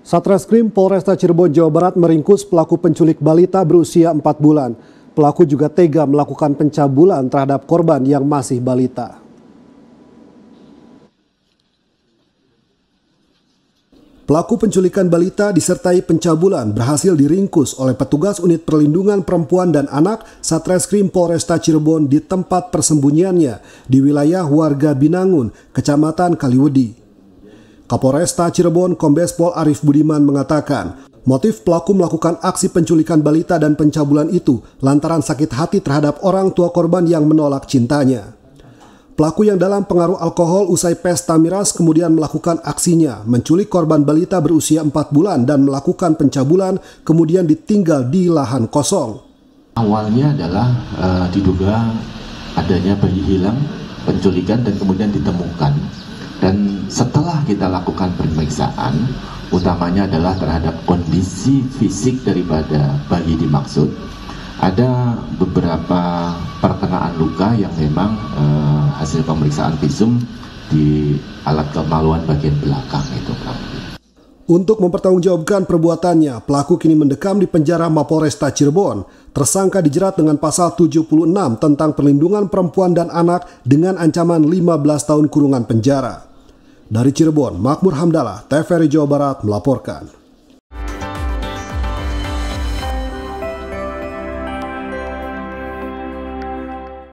Satreskrim Polresta Cirebon, Jawa Barat meringkus pelaku penculik balita berusia 4 bulan. Pelaku juga tega melakukan pencabulan terhadap korban yang masih balita. Pelaku penculikan balita disertai pencabulan berhasil diringkus oleh petugas unit perlindungan perempuan dan anak Satreskrim Polresta Cirebon di tempat persembunyiannya di wilayah warga Binangun, Kecamatan Kaliwedi. Kapolresta Cirebon Kombes Pol Arief Budiman mengatakan, motif pelaku melakukan aksi penculikan balita dan pencabulan itu lantaran sakit hati terhadap orang tua korban yang menolak cintanya. Pelaku yang dalam pengaruh alkohol usai pesta miras kemudian melakukan aksinya, menculik korban balita berusia 4 bulan dan melakukan pencabulan kemudian ditinggal di lahan kosong. Awalnya adalah diduga adanya bayi hilang, penculikan dan kemudian ditemukan. Dan setelah kita lakukan pemeriksaan, utamanya adalah terhadap kondisi fisik daripada bayi dimaksud. Ada beberapa perkenaan luka yang memang hasil pemeriksaan visum di alat kemaluan bagian belakang itu. Untuk mempertanggungjawabkan perbuatannya, pelaku kini mendekam di penjara Mapolresta Cirebon. Tersangka dijerat dengan pasal 76 tentang perlindungan perempuan dan anak dengan ancaman 15 tahun kurungan penjara. Dari Cirebon, Makmur Hamdallah, TVRI Jawa Barat melaporkan.